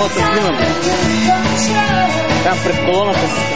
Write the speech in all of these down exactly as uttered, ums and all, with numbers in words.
колоната снимаме. Там пред колоната си.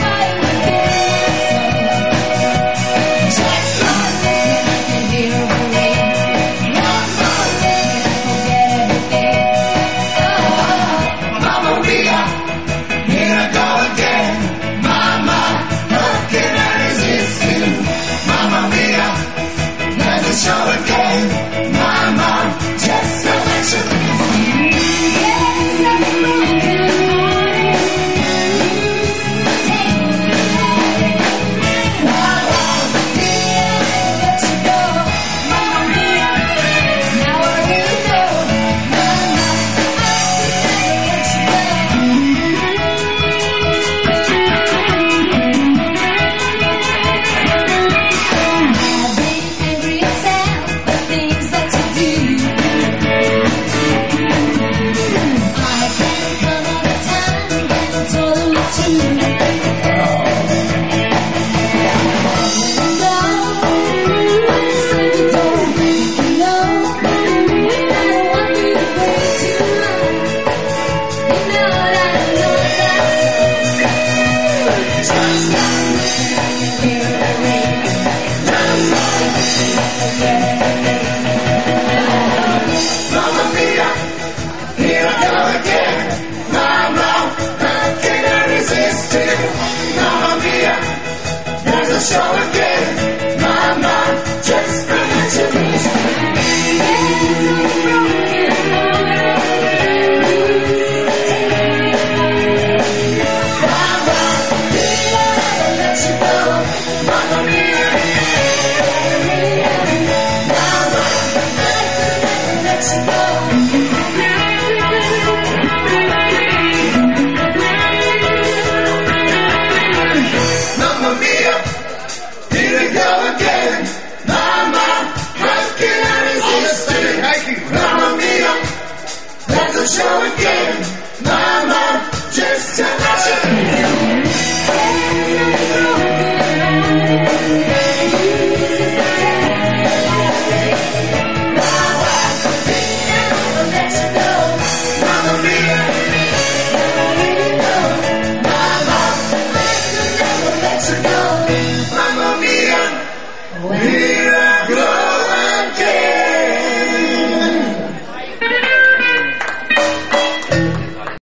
Show again, mama, just bring it to me. Mama, I'll let you go, Mamma Mia. Mama, I'll let you go. Mamma Mia. Here we go again, Mama, how can I resist it? Mamma Mia, that's a show again, Mama, just to let you